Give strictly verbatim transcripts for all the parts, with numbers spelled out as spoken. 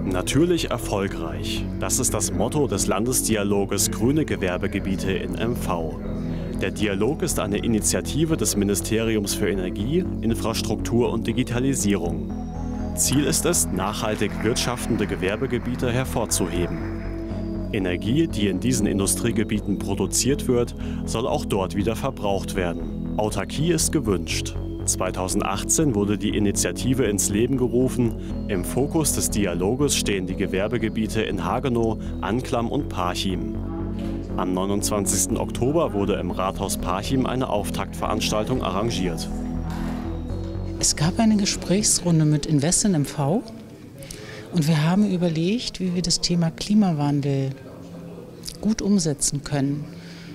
Natürlich erfolgreich. Das ist das Motto des Landesdialoges Grüne Gewerbegebiete in M V. Der Dialog ist eine Initiative des Ministeriums für Energie, Infrastruktur und Digitalisierung. Ziel ist es, nachhaltig wirtschaftende Gewerbegebiete hervorzuheben. Energie, die in diesen Industriegebieten produziert wird, soll auch dort wieder verbraucht werden. Autarkie ist gewünscht. zweitausendachtzehn wurde die Initiative ins Leben gerufen. Im Fokus des Dialoges stehen die Gewerbegebiete in Hagenow, Anklam und Parchim. Am neunundzwanzigsten Oktober wurde im Rathaus Parchim eine Auftaktveranstaltung arrangiert. Es gab eine Gesprächsrunde mit Invest in M V und wir haben überlegt, wie wir das Thema Klimawandel gut umsetzen können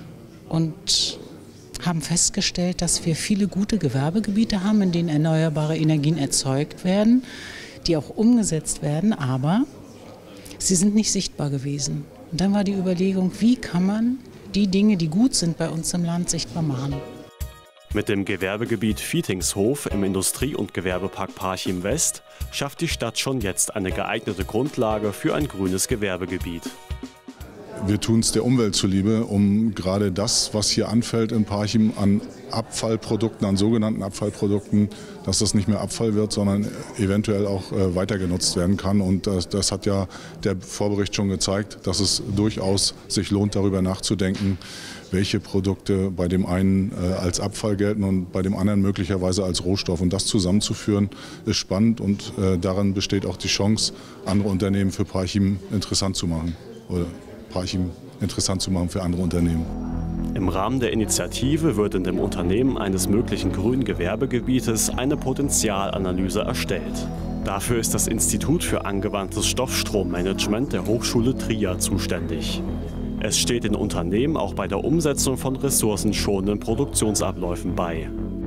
und haben festgestellt, dass wir viele gute Gewerbegebiete haben, in denen erneuerbare Energien erzeugt werden, die auch umgesetzt werden, aber sie sind nicht sichtbar gewesen. Und dann war die Überlegung, wie kann man die Dinge, die gut sind bei uns im Land, sichtbar machen. Mit dem Gewerbegebiet Vietingshof im Industrie- und Gewerbepark Parchim West schafft die Stadt schon jetzt eine geeignete Grundlage für ein grünes Gewerbegebiet. Wir tun es der Umwelt zuliebe, um gerade das, was hier anfällt in Parchim an Abfallprodukten, an sogenannten Abfallprodukten, dass das nicht mehr Abfall wird, sondern eventuell auch äh, weiter genutzt werden kann. Und das, das hat ja der Vorbericht schon gezeigt, dass es durchaus sich lohnt, darüber nachzudenken, welche Produkte bei dem einen äh, als Abfall gelten und bei dem anderen möglicherweise als Rohstoff. Und das zusammenzuführen, ist spannend und äh, daran besteht auch die Chance, andere Unternehmen für Parchim interessant zu machen. Oder Parchim interessant zu machen für andere Unternehmen. Im Rahmen der Initiative wird in dem Unternehmen eines möglichen grünen Gewerbegebietes eine Potenzialanalyse erstellt. Dafür ist das Institut für angewandtes Stoffstrommanagement der Hochschule Trier zuständig. Es steht den Unternehmen auch bei der Umsetzung von ressourcenschonenden Produktionsabläufen bei.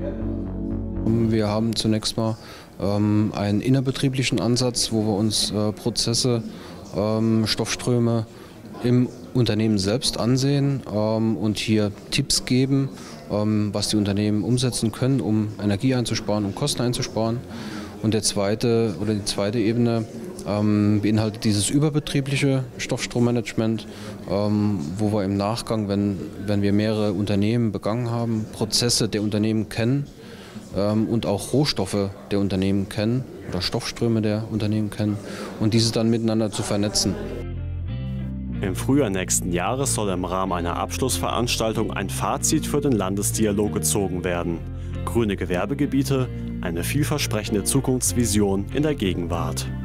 Wir haben zunächst mal ähm, einen innerbetrieblichen Ansatz, wo wir uns äh, Prozesse, ähm, Stoffströme im Unternehmen selbst ansehen ähm, und hier Tipps geben, ähm, was die Unternehmen umsetzen können, um Energie einzusparen, um Kosten einzusparen. Und der zweite oder die zweite Ebene ähm, beinhaltet dieses überbetriebliche Stoffstrommanagement, ähm, wo wir im Nachgang, wenn, wenn wir mehrere Unternehmen begangen haben, Prozesse der Unternehmen kennen ähm, und auch Rohstoffe der Unternehmen kennen oder Stoffströme der Unternehmen kennen und diese dann miteinander zu vernetzen. Im Frühjahr nächsten Jahres soll im Rahmen einer Abschlussveranstaltung ein Fazit für den Landesdialog gezogen werden. Grüne Gewerbegebiete, eine vielversprechende Zukunftsvision in der Gegenwart.